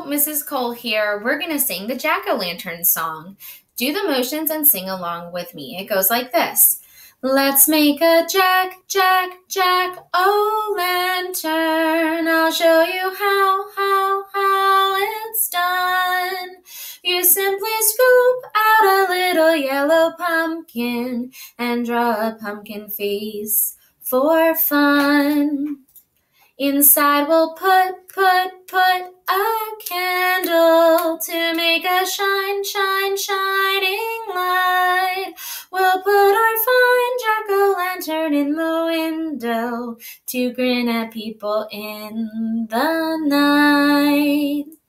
Mrs. Cole here. We're going to sing the Jack-o'-lantern song. Do the motions and sing along with me. It goes like this. Let's make a Jack-o'-lantern. I'll show you how it's done. You simply scoop out a little yellow pumpkin and draw a pumpkin face for fun. Inside we'll put a candle to make a shining light. We'll put our fine jack-o'-lantern in the window to grin at people in the night.